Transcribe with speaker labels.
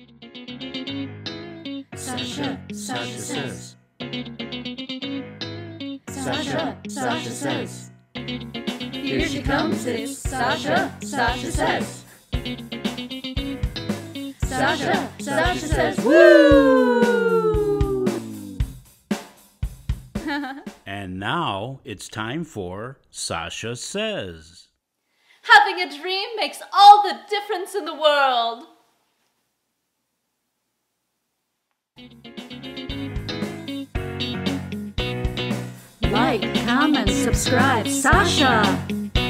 Speaker 1: Sasha Says. Sasha Says. Here she comes, it's Sasha Says. Sasha Says. Woo!
Speaker 2: And now it's time for Sasha Says.
Speaker 3: Having a dream makes all the difference in the world.
Speaker 1: Like, comment, subscribe, Sasha!